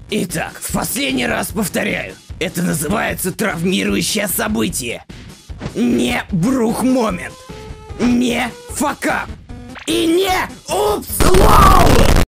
Итак, в последний раз повторяю. Это называется травмирующее событие. Не брух-момент. Не факап. И не упс-лоу!